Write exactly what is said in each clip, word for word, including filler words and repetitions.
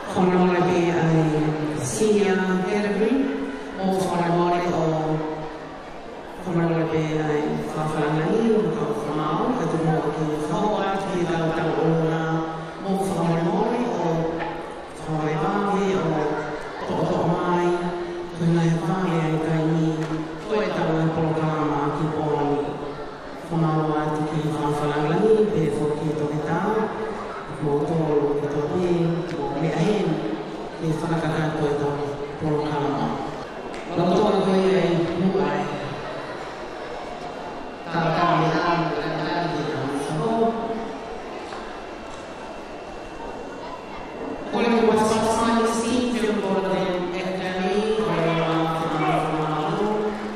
Whanamore a senior category, o whanamore o whanamore a whawhanangai o ka whamau, ka tumo ki whaua ki tau tau ora, mo whanamore o whaue wāwe o to'o mai, tuna e wāwe ai kai ni, koe tau e programa ki pōni. Whamau atu ki whawhanangai, pe whoki toke tau, mo tōru e toke, me ahen, e whanakakato e tau programa. Roto koe e muai, ka kame anu e nani e au saho. Kore mo what's up science team, te o kora te ekani, kore o a whanau.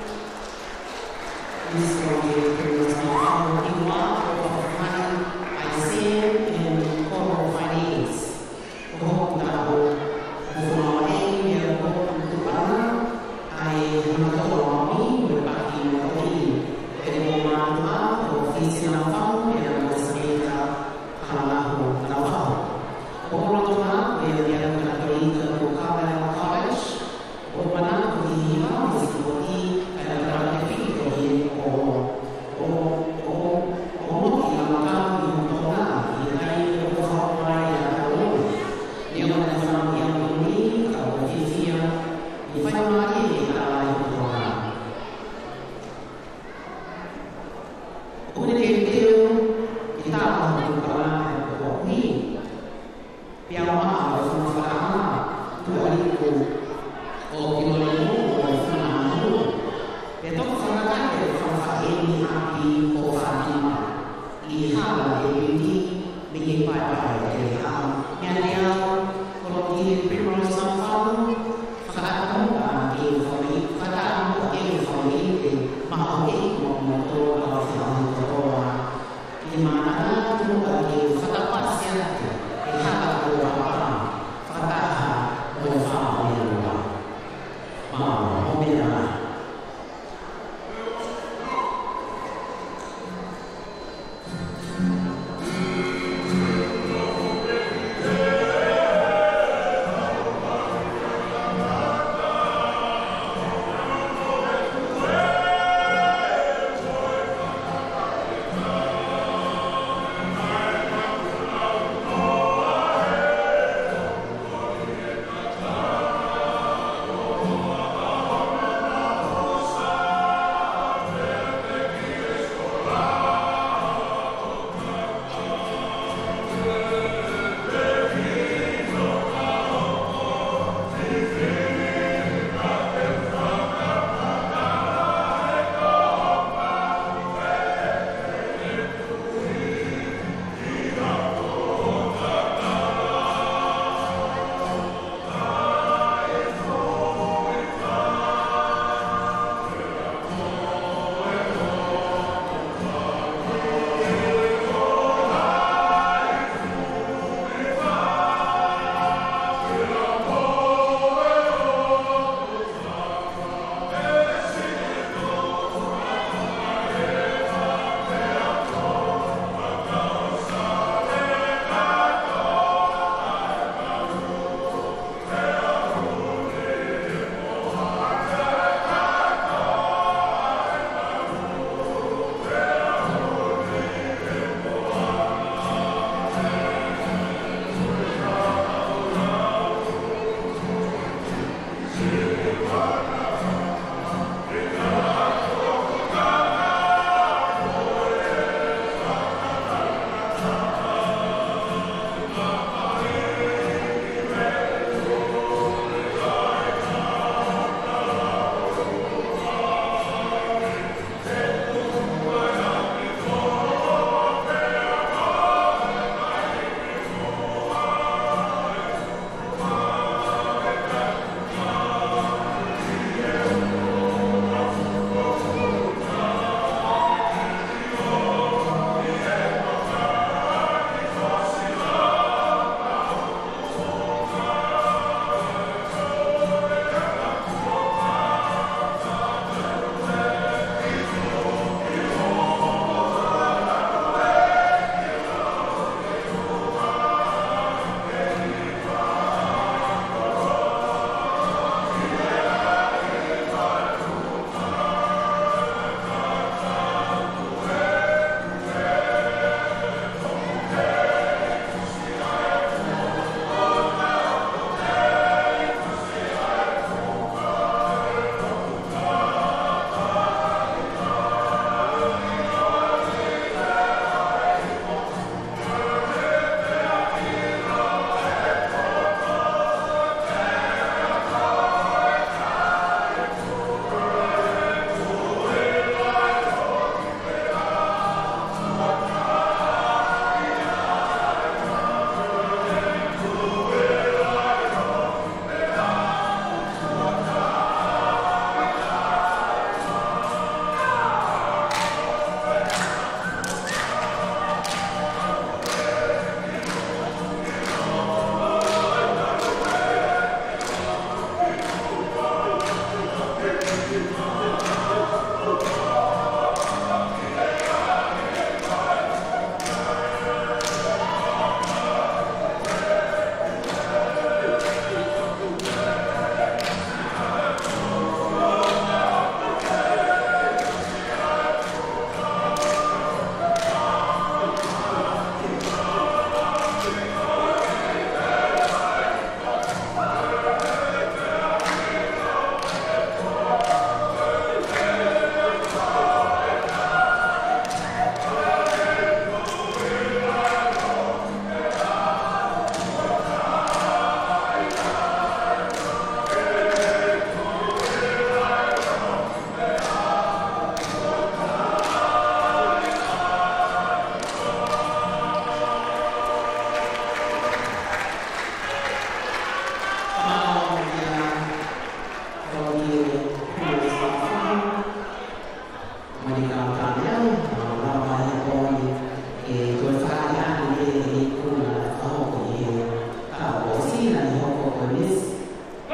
This will be a pretty much more fun. You are for money, I see in core finance. Ko tau ko e me ko tu ana ai mato mi me paki mo ti e mo ma ko oficina fau e a secreta hala ho na fau ko mo to na e e a na ko i ko ka na college o mana ki ma si ko ti e na ra ki ko i o o o o mo ki na ka i mo to na i kai ko fa mai a ko ni mo na fa mi a ni ka o ti fia i fa mai e a i ko na Une che Dio ti dà un parlare con me, piano mano sono fatta, tu arrivo o ti voglio o fanno, e dopo fanno anche fanno fare i api o fatima, i hala e quindi mi fai fare e ha, mi andiamo con il primo sono fatto, fatta anche il fuori, fatta anche il fuori, ma anche come to la fanno di mana tu lagi fata pasien e fata buah fata buah buah ma obina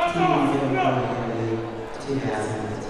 T V Film Project twenty fifteen.